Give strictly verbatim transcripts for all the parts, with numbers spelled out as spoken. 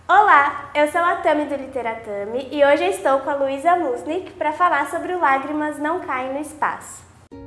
Olá, eu sou a Tami do Literatami e hoje eu estou com a Luísa Musnick para falar sobre o Lágrimas Não Caem no Espaço.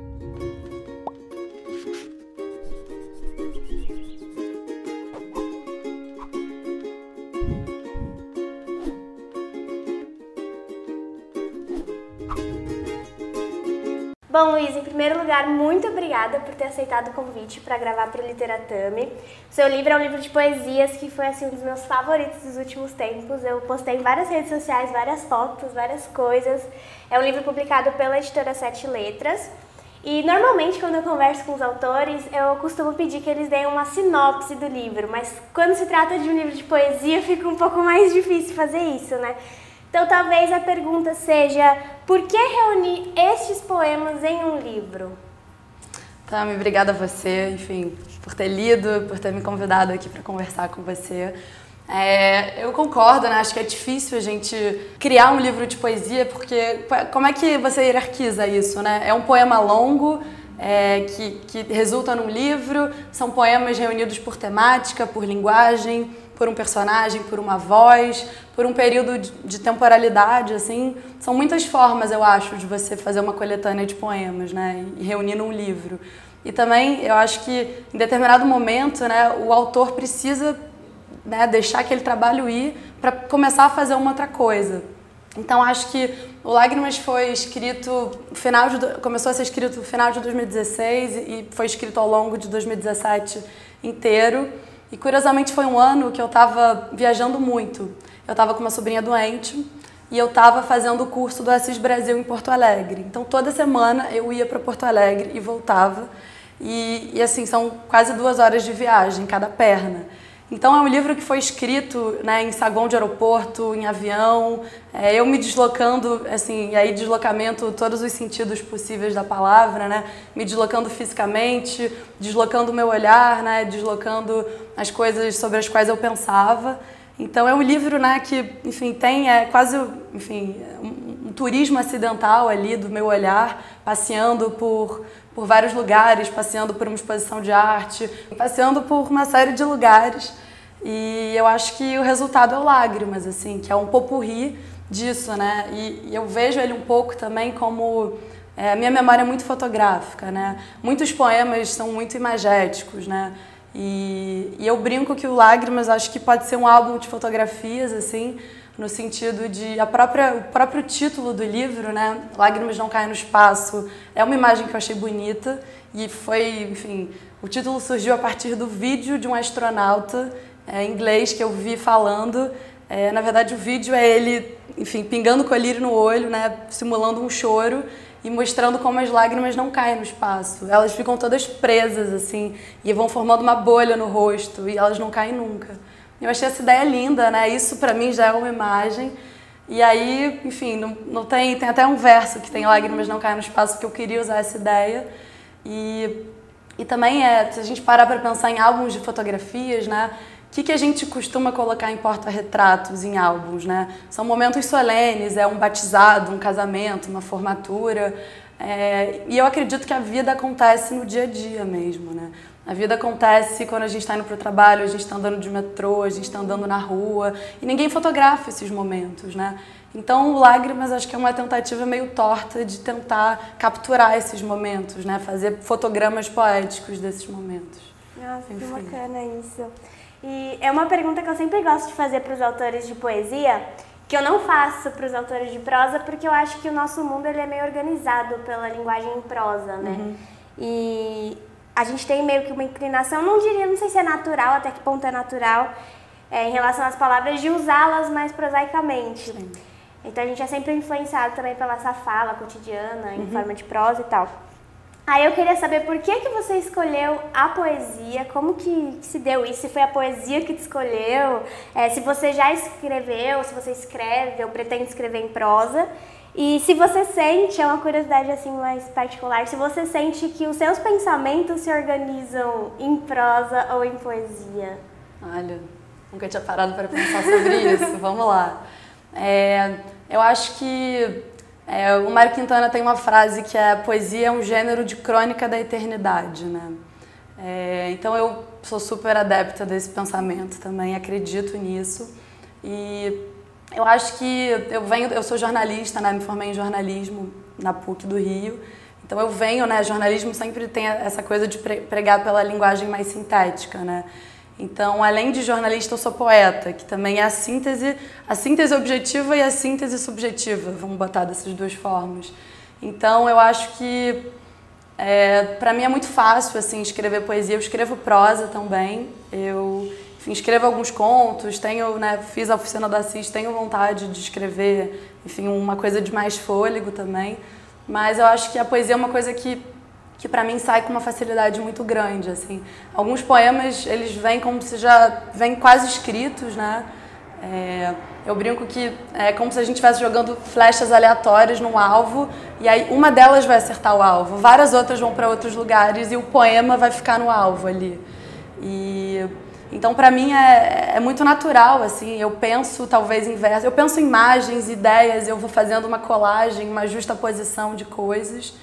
Bom, Luísa, em primeiro lugar, muito obrigada por ter aceitado o convite para gravar para o Literatami. Seu livro é um livro de poesias que foi assim, um dos meus favoritos dos últimos tempos. Eu postei em várias redes sociais, várias fotos, várias coisas. É um livro publicado pela editora Sete Letras. E normalmente, quando eu converso com os autores, eu costumo pedir que eles deem uma sinopse do livro, mas quando se trata de um livro de poesia, fica um pouco mais difícil fazer isso, né? Então talvez a pergunta seja, por que reunir estes poemas em um livro? Tami, obrigada a você, enfim, por ter lido, por ter me convidado aqui para conversar com você. É, eu concordo, né? Acho que é difícil a gente criar um livro de poesia, porque como é que você hierarquiza isso, né? É um poema longo, é, que, que resulta num livro, são poemas reunidos por temática, por linguagem, por um personagem, por uma voz, por um período de temporalidade, assim. São muitas formas, eu acho, de você fazer uma coletânea de poemas, né, e reunir num livro. E também, eu acho que, em determinado momento, né, o autor precisa, né, deixar aquele trabalho ir para começar a fazer uma outra coisa. Então, acho que o Lágrimas foi escrito, final de, começou a ser escrito no final de dois mil e dezesseis e foi escrito ao longo de dois mil e dezessete inteiro. E, curiosamente, foi um ano que eu estava viajando muito. Eu estava com uma sobrinha doente e eu estava fazendo o curso do Assis Brasil em Porto Alegre. Então, toda semana eu ia para Porto Alegre e voltava. E, e, assim, são quase duas horas de viagem, cada perna. Então, é um livro que foi escrito, né, em saguão de aeroporto, em avião, é, eu me deslocando, assim, e aí deslocamento, todos os sentidos possíveis da palavra, né, me deslocando fisicamente, deslocando o meu olhar, né, deslocando as coisas sobre as quais eu pensava. Então, é um livro, né, que, enfim, tem é, quase, enfim, um, um turismo acidental ali do meu olhar, passeando por... por vários lugares, passeando por uma exposição de arte, passeando por uma série de lugares. E eu acho que o resultado é o Lágrimas, assim, que é um popurrí disso, né? E, e eu vejo ele um pouco também como... É, a minha memória é muito fotográfica, né? Muitos poemas são muito imagéticos, né? E, e eu brinco que o Lágrimas acho que pode ser um álbum de fotografias, assim, no sentido de a própria, o próprio título do livro, né, Lágrimas Não Caem no Espaço, é uma imagem que eu achei bonita e foi, enfim, o título surgiu a partir do vídeo de um astronauta é, inglês que eu vi falando. É, na verdade, o vídeo é ele, enfim, pingando colírio no olho, né, simulando um choro e mostrando como as lágrimas não caem no espaço. Elas ficam todas presas, assim, e vão formando uma bolha no rosto e elas não caem nunca. Eu achei essa ideia linda, né? Isso pra mim já é uma imagem. E aí, enfim, não, não tem, tem até um verso que tem Lágrimas Não Caem no Espaço, porque eu queria usar essa ideia. E, e também, é, se a gente parar para pensar em álbuns de fotografias, né? O que, que a gente costuma colocar em porta-retratos em álbuns, né? São momentos solenes, é um batizado, um casamento, uma formatura. É, e eu acredito que a vida acontece no dia a dia mesmo, né? A vida acontece quando a gente está indo para o trabalho, a gente está andando de metrô, a gente está andando na rua e ninguém fotografa esses momentos, né? Então, o Lágrimas acho que é uma tentativa meio torta de tentar capturar esses momentos, né? Fazer fotogramas poéticos desses momentos. Nossa, que bacana isso. E é uma pergunta que eu sempre gosto de fazer para os autores de poesia, que eu não faço para os autores de prosa, porque eu acho que o nosso mundo ele é meio organizado pela linguagem em prosa, né? Uhum. E a gente tem meio que uma inclinação, não diria, não sei se é natural, até que ponto é natural, é, em relação às palavras, de usá-las mais prosaicamente. Sim. Então a gente é sempre influenciado também pela essa fala cotidiana, em uhum. forma de prosa e tal. Aí eu queria saber por que que você escolheu a poesia, como que se deu isso, se foi a poesia que te escolheu, é, se você já escreveu, se você escreve ou pretende escrever em prosa. E se você sente, é uma curiosidade assim mais particular, se você sente que os seus pensamentos se organizam em prosa ou em poesia? Olha, nunca tinha parado para pensar sobre isso, vamos lá. É, eu acho que é, o Mário Quintana tem uma frase que é: poesia é um gênero de crônica da eternidade, né? É, então eu sou super adepta desse pensamento também, acredito nisso. E eu acho que eu venho, eu sou jornalista, né? Me formei em jornalismo na P U C do Rio. Então eu venho, né? Jornalismo sempre tem essa coisa de pregar pela linguagem mais sintética, né? Então, além de jornalista, eu sou poeta, que também é a síntese, a síntese objetiva e a síntese subjetiva, vamos botar dessas duas formas. Então, eu acho que é, para mim é muito fácil assim escrever poesia. Eu escrevo prosa também. Eu enfim, escrevo alguns contos, tenho, né, fiz a oficina da Assis, tenho vontade de escrever, enfim, uma coisa de mais fôlego também. Mas eu acho que a poesia é uma coisa que que para mim sai com uma facilidade muito grande, assim. Alguns poemas, eles vêm como se já vêm quase escritos, né? É, eu brinco que é como se a gente estivesse jogando flechas aleatórias num alvo e aí uma delas vai acertar o alvo, várias outras vão para outros lugares e o poema vai ficar no alvo ali. E então para mim é, é muito natural, assim. Eu penso talvez em versos, eu penso em imagens, ideias, eu vou fazendo uma colagem, uma justaposição de coisas.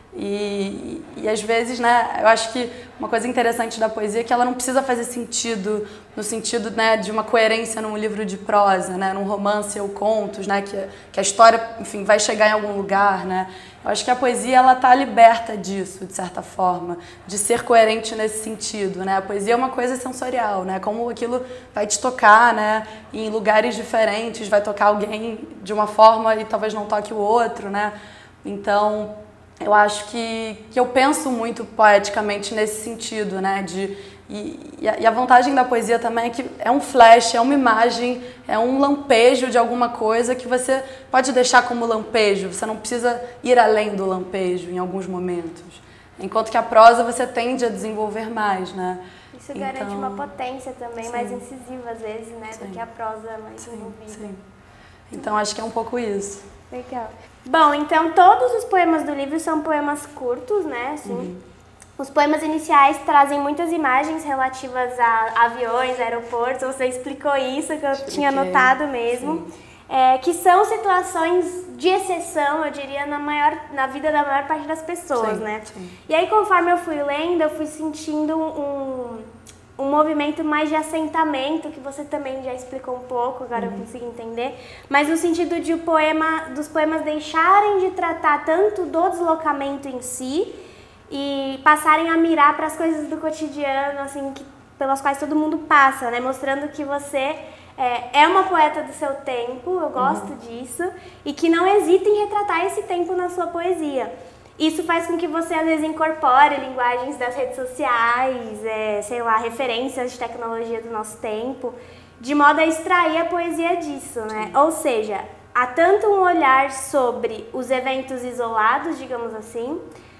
E, e, e às vezes, né, eu acho que uma coisa interessante da poesia é que ela não precisa fazer sentido no sentido, né, de uma coerência num livro de prosa, né, num romance ou contos, né, que, que a história, enfim, vai chegar em algum lugar, né. Eu acho que a poesia, ela tá liberta disso, de certa forma, de ser coerente nesse sentido, né. A poesia é uma coisa sensorial, né, como aquilo vai te tocar, né, em lugares diferentes, vai tocar alguém de uma forma e talvez não toque o outro, né. Então, eu acho que, que eu penso muito poeticamente nesse sentido, né? De, e, e a vantagem da poesia também é que é um flash, é uma imagem, é um lampejo de alguma coisa que você pode deixar como lampejo, você não precisa ir além do lampejo em alguns momentos. Enquanto que a prosa você tende a desenvolver mais, né? Isso garante então, uma potência também, sim, mais incisiva às vezes, né? Sim. Do que a prosa mais sim, envolvida. Sim. Então acho que é um pouco isso. Legal. Bom, então todos os poemas do livro são poemas curtos, né? Assim, uhum. Os poemas iniciais trazem muitas imagens relativas a aviões, aeroportos, você explicou isso, que eu Expliquei. tinha notado mesmo. É, que são situações de exceção, eu diria, na, maior, na vida da maior parte das pessoas, sim, né? Sim. E aí, conforme eu fui lendo, eu fui sentindo um, um movimento mais de assentamento, que você também já explicou um pouco, agora uhum. eu consigo entender, mas no sentido de o poema, dos poemas deixarem de tratar tanto do deslocamento em si e passarem a mirar para as coisas do cotidiano, assim, que, pelas quais todo mundo passa, né? Mostrando que você é, é uma poeta do seu tempo, eu gosto uhum. disso, e que não hesita em retratar esse tempo na sua poesia. Isso faz com que você, às vezes, incorpore linguagens das redes sociais, é, sei lá, referências de tecnologia do nosso tempo, de modo a extrair a poesia disso, né? Ou seja, há tanto um olhar sobre os eventos isolados, digamos assim,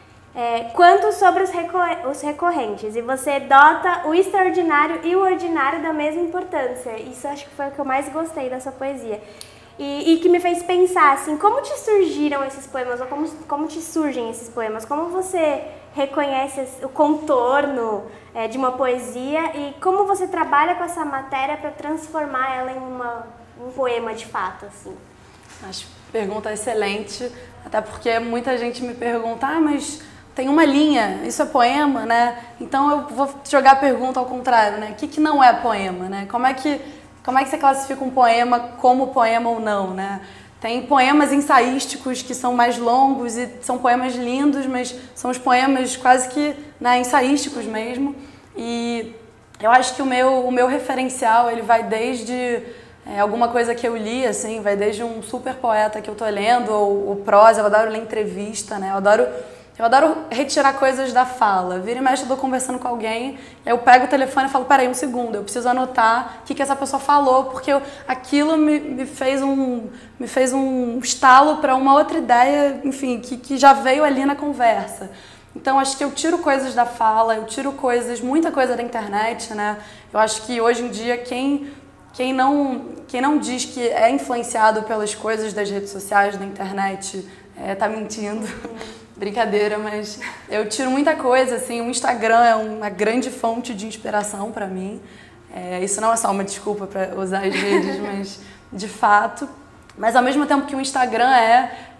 é, quanto sobre os, recor- os recorrentes. E você dota o extraordinário e o ordinário da mesma importância. Isso acho que foi o que eu mais gostei dessa poesia. E, e que me fez pensar, assim, como te surgiram esses poemas, ou como, como te surgem esses poemas? Como você reconhece o contorno é, de uma poesia e como você trabalha com essa matéria para transformar ela em uma, um poema de fato, assim? Acho pergunta excelente, até porque muita gente me pergunta, ah, mas tem uma linha, isso é poema, né? Então eu vou jogar a pergunta ao contrário, né? O que, que não é poema, né? Como é que Como é que você classifica um poema como poema ou não, né? Tem poemas ensaísticos que são mais longos e são poemas lindos, mas são os poemas quase que, né, ensaísticos mesmo. E eu acho que o meu, o meu referencial, ele vai desde é, alguma coisa que eu li, assim, vai desde um super poeta que eu tô lendo, ou, ou prosa, eu adoro ler entrevista, né? Eu adoro... Eu adoro retirar coisas da fala. Vira e mexe, eu tô conversando com alguém, eu pego o telefone e falo, peraí, um segundo, eu preciso anotar o que, que essa pessoa falou, porque eu, aquilo me, me, fez um, me fez um estalo para uma outra ideia, enfim, que, que já veio ali na conversa. Então, acho que eu tiro coisas da fala, eu tiro coisas, muita coisa da internet, né? Eu acho que hoje em dia, quem, quem, não, quem não diz que é influenciado pelas coisas das redes sociais, da internet, é, tá mentindo. Brincadeira, mas eu tiro muita coisa, assim, o Instagram é uma grande fonte de inspiração para mim. É, isso não é só uma desculpa para usar as redes, mas de fato. Mas ao mesmo tempo que o Instagram é,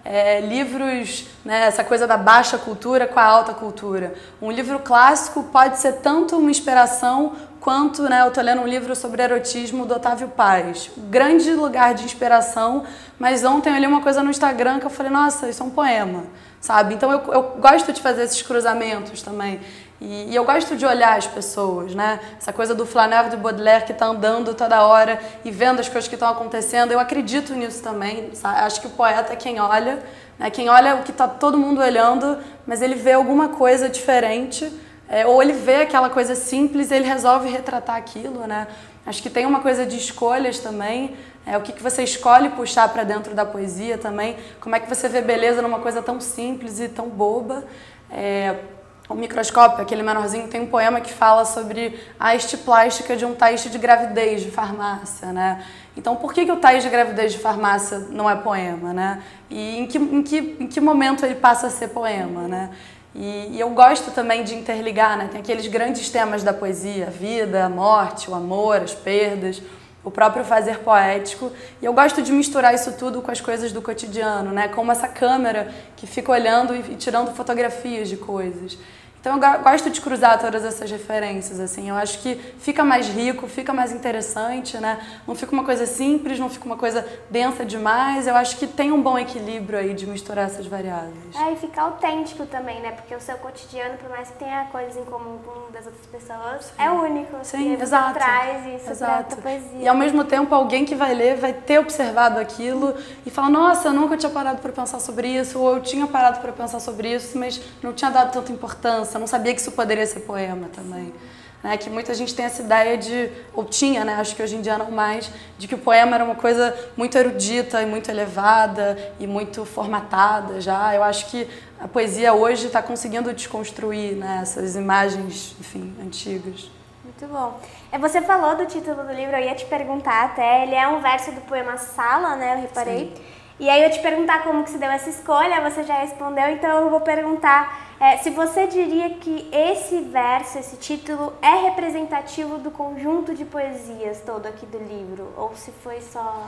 é, livros, né, essa coisa da baixa cultura com a alta cultura. Um livro clássico pode ser tanto uma inspiração quanto, né, eu estou lendo um livro sobre erotismo do Otávio Paz. Grande lugar de inspiração, mas ontem eu li uma coisa no Instagram que eu falei, nossa, isso é um poema, sabe? Então eu, eu gosto de fazer esses cruzamentos também. E, e eu gosto de olhar as pessoas, né? Essa coisa do Flaneur de Baudelaire que está andando toda hora e vendo as coisas que estão acontecendo. Eu acredito nisso também, sabe? Acho que o poeta é quem olha, né? Quem olha o que está todo mundo olhando, mas ele vê alguma coisa diferente, é, ou ele vê aquela coisa simples e ele resolve retratar aquilo, né? Acho que tem uma coisa de escolhas também, é, o que, que você escolhe puxar para dentro da poesia também, como é que você vê beleza numa coisa tão simples e tão boba. É, O Microscópio, aquele menorzinho, tem um poema que fala sobre a haste plástica de um teste de gravidez de farmácia, né? Então, por que, que o teste de gravidez de farmácia não é poema, né? E em que, em que, em que momento ele passa a ser poema, né? E, e eu gosto também de interligar, né? Tem aqueles grandes temas da poesia, a vida, a morte, o amor, as perdas, o próprio fazer poético, e eu gosto de misturar isso tudo com as coisas do cotidiano, né? Como essa câmera que fica olhando e tirando fotografias de coisas. Então eu gosto de cruzar todas essas referências, assim, eu acho que fica mais rico, fica mais interessante, né? Não fica uma coisa simples, não fica uma coisa densa demais, eu acho que tem um bom equilíbrio aí de misturar essas variáveis. É, e fica autêntico também, né? Porque o seu cotidiano, por mais que tenha coisas em comum com das outras pessoas, Sim. é único. Sim, e exato. Traz isso exato. pra poesia. E ao mesmo tempo alguém que vai ler vai ter observado aquilo e fala, nossa, eu nunca tinha parado para pensar sobre isso, ou eu tinha parado para pensar sobre isso, mas não tinha dado tanta importância. Eu não sabia que isso poderia ser poema também. Né? Que muita gente tem essa ideia de, ou tinha, né? Acho que hoje em dia não mais, de que o poema era uma coisa muito erudita e muito elevada e muito formatada já. Eu acho que a poesia hoje está conseguindo desconstruir, né, essas imagens, enfim, antigas. Muito bom. Você falou do título do livro, eu ia te perguntar até, ele é um verso do poema Sala, né? Eu reparei. Sim. E aí eu ia te perguntar como que se deu essa escolha, você já respondeu, então eu vou perguntar é, se você diria que esse verso, esse título, é representativo do conjunto de poesias todo aqui do livro, ou se foi só...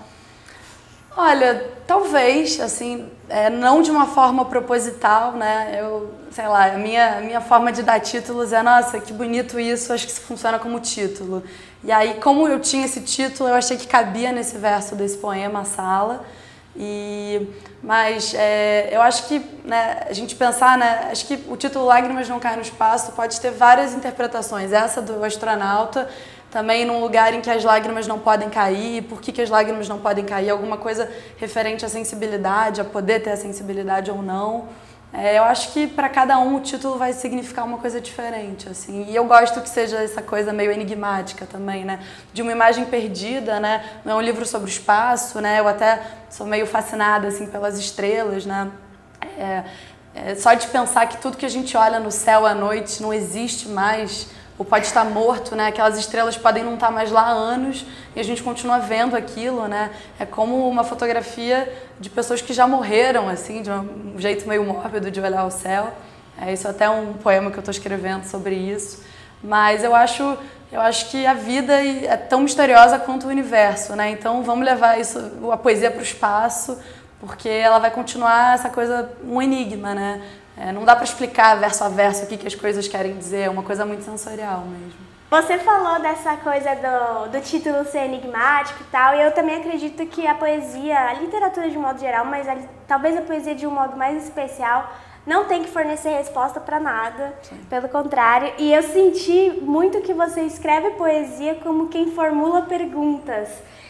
Olha, talvez, assim, é, não de uma forma proposital, né? Eu, sei lá, a minha, a minha forma de dar títulos é, nossa, que bonito isso, acho que isso funciona como título. E aí, como eu tinha esse título, eu achei que cabia nesse verso desse poema, a Sala. E, mas é, eu acho que, né, a gente pensar, né, acho que o título Lágrimas Não Caem no Espaço pode ter várias interpretações. Essa do astronauta, também num lugar em que as lágrimas não podem cair, por que, que as lágrimas não podem cair, alguma coisa referente à sensibilidade, a poder ter a sensibilidade ou não. É, eu acho que para cada um o título vai significar uma coisa diferente, assim. E eu gosto que seja essa coisa meio enigmática também, né? De uma imagem perdida, né? Não é um livro sobre o espaço, né? Eu até sou meio fascinada, assim, pelas estrelas, né? É, é, só de pensar que tudo que a gente olha no céu à noite não existe mais, ou pode estar morto, né? Aquelas estrelas podem não estar mais lá há anos e a gente continua vendo aquilo, né? É como uma fotografia de pessoas que já morreram, assim, de um jeito meio mórbido de olhar o céu. É, isso é até um poema que eu estou escrevendo sobre isso. Mas eu acho, eu acho que a vida é tão misteriosa quanto o universo, né? Então vamos levar isso, a poesia para o espaço, porque ela vai continuar essa coisa, um enigma, né? É, não dá para explicar verso a verso o que, que as coisas querem dizer, é uma coisa muito sensorial mesmo. Você falou dessa coisa do, do título ser enigmático e tal, e eu também acredito que a poesia, a literatura de um modo geral, mas a, talvez a poesia de um modo mais especial, não tem que fornecer resposta para nada, Sim. pelo contrário. E eu senti muito que você escreve poesia como quem formula perguntas.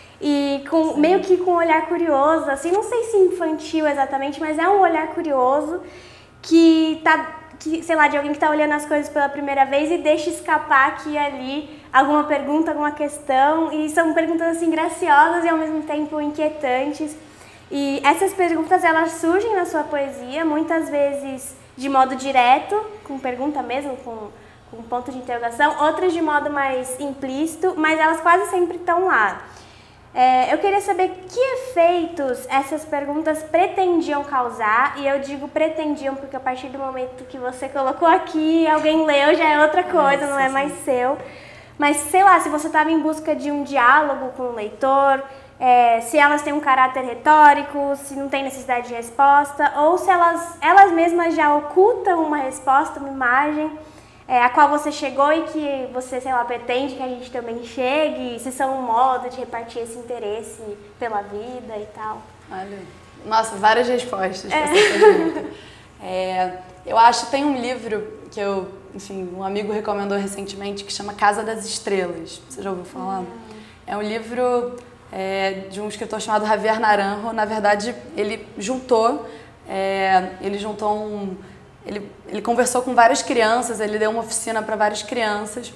E com, meio que com um olhar curioso, assim, não sei se infantil exatamente, mas é um olhar curioso que tá, que, sei lá, de alguém que está olhando as coisas pela primeira vez e deixa escapar aqui e ali alguma pergunta, alguma questão, e são perguntas assim graciosas e ao mesmo tempo inquietantes. E essas perguntas, elas surgem na sua poesia, muitas vezes de modo direto, com pergunta mesmo, com, com ponto de interrogação, outras de modo mais implícito, mas elas quase sempre estão lá. É, eu queria saber que efeitos essas perguntas pretendiam causar, e eu digo pretendiam porque a partir do momento que você colocou aqui, alguém leu, já é outra coisa, é, não é mais seu. mas sei lá, se você estava em busca de um diálogo com o leitor, é, se elas têm um caráter retórico, se não tem necessidade de resposta, ou se elas, elas mesmas já ocultam uma resposta, uma imagem, é, a qual você chegou e que você, sei lá, pretende que a gente também chegue, se são um modo de repartir esse interesse pela vida e tal. Olha, nossa, várias respostas para essa pergunta. É, eu acho que tem um livro que eu, enfim, um amigo recomendou recentemente que chama Casa das Estrelas. Você já ouviu falar? Hum. É um livro é, de um escritor chamado Javier Naranjo. Na verdade, ele juntou, é, ele juntou um, ele, ele conversou com várias crianças, ele deu uma oficina para várias crianças,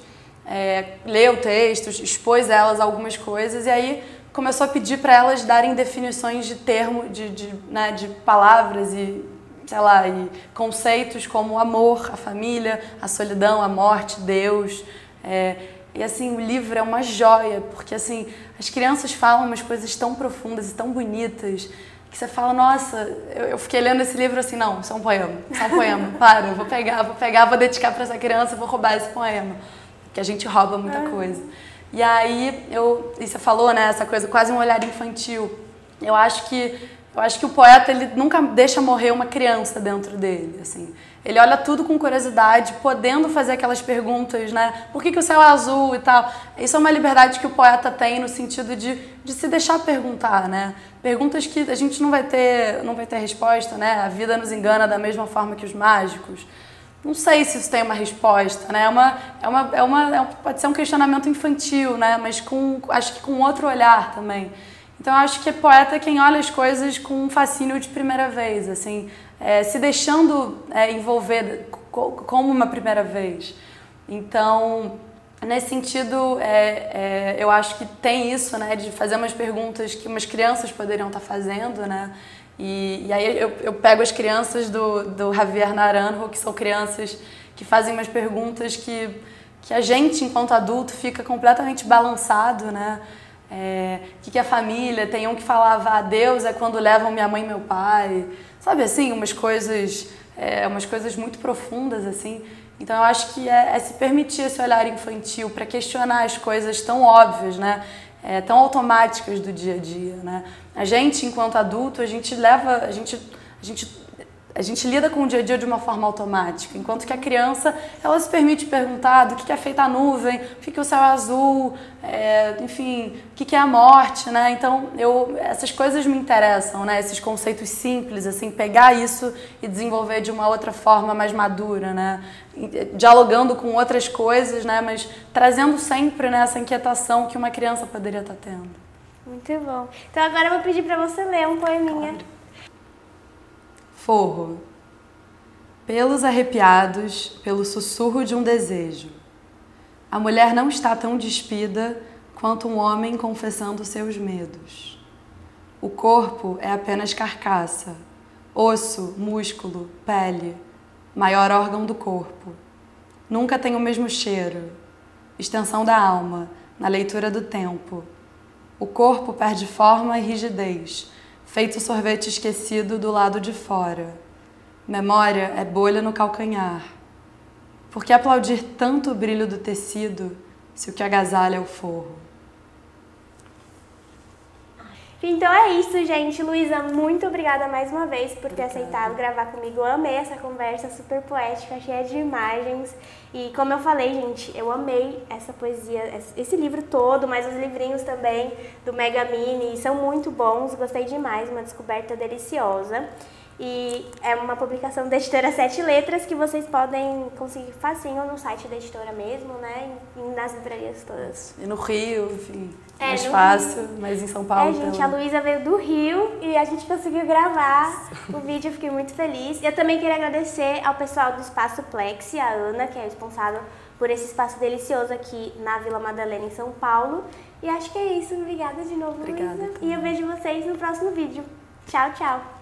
é, leu textos, expôs elas algumas coisas e aí começou a pedir para elas darem definições de termo, de, de, né, de palavras e, sei lá, e conceitos como o amor, a família, a solidão, a morte, Deus. É, e assim, o livro é uma joia, porque assim, as crianças falam umas coisas tão profundas e tão bonitas que você fala, nossa, eu, eu fiquei lendo esse livro assim, não, isso é um poema, isso é um poema, para, eu vou pegar, vou pegar, vou dedicar para essa criança, vou roubar esse poema, porque a gente rouba muita coisa. E aí, eu, e você falou, né, essa coisa, quase um olhar infantil. Eu acho que, eu acho que o poeta, ele nunca deixa morrer uma criança dentro dele, assim. Ele olha tudo com curiosidade, podendo fazer aquelas perguntas, né, por que que o céu é azul e tal. Isso é uma liberdade que o poeta tem no sentido de, de se deixar perguntar, né. Perguntas que a gente não vai ter, não vai ter resposta, né, a vida nos engana da mesma forma que os mágicos. Não sei se isso tem uma resposta, né? É uma, é uma, é uma, é um, pode ser um questionamento infantil, né? Mas com, acho que com outro olhar também. Então, eu acho que poeta é quem olha as coisas com um fascínio de primeira vez, assim, é, se deixando é, envolver como uma primeira vez. Então, nesse sentido, é, é, eu acho que tem isso, né? De fazer umas perguntas que umas crianças poderiam estar fazendo, né? E, e aí eu, eu pego as crianças do, do Javier Naranjo, que são crianças que fazem umas perguntas que, que a gente, enquanto adulto, fica completamente balançado, né? É, o que, que é família? Tem um que falava, ah, Deus é quando levam minha mãe e meu pai. Sabe assim, umas coisas, é, umas coisas muito profundas, assim. Então eu acho que é, é se permitir esse olhar infantil para questionar as coisas tão óbvias, né? É, tão automáticas do dia a dia, né? A gente, enquanto adulto, a gente leva, a gente, a gente, a gente lida com o dia a dia de uma forma automática, enquanto que a criança, ela se permite perguntar do que é feita a nuvem, o que é o céu azul, é, enfim, o que é a morte, né? Então, eu, essas coisas me interessam, né? Esses conceitos simples, assim, pegar isso e desenvolver de uma outra forma mais madura, né? Dialogando com outras coisas, né? Mas trazendo sempre, né, essa inquietação que uma criança poderia estar tendo. Muito bom. Então agora eu vou pedir para você ler um poeminha. Claro. Forro. Pelos arrepiados, pelo sussurro de um desejo. A mulher não está tão despida quanto um homem confessando seus medos. O corpo é apenas carcaça, osso, músculo, pele, maior órgão do corpo. Nunca tem o mesmo cheiro. Extensão da alma, na leitura do tempo. O corpo perde forma e rigidez, feito sorvete esquecido do lado de fora. Memória é bolha no calcanhar. Por que aplaudir tanto o brilho do tecido, se o que agasalha é o forro? Então é isso, gente. Luísa, muito obrigada mais uma vez por ter Obrigada. aceitado gravar comigo. Eu amei essa conversa super poética, cheia de imagens. E como eu falei, gente, eu amei essa poesia, esse livro todo, mas os livrinhos também do Mega Mini são muito bons. Gostei demais, uma descoberta deliciosa. E é uma publicação da editora Sete Letras que vocês podem conseguir facinho no site da editora mesmo, né? E nas livrarias todas. E no Rio, enfim, É, mais no fácil, Rio. mas em São Paulo. É, gente, pelo... a Luísa veio do Rio e a gente conseguiu gravar o vídeo, eu fiquei muito feliz. Eu também queria agradecer ao pessoal do Espaço Plexi, a Ana, que é responsável por esse espaço delicioso aqui na Vila Madalena, em São Paulo. E acho que é isso. Obrigada de novo, Obrigada, Luísa. também. E eu vejo vocês no próximo vídeo. Tchau, tchau.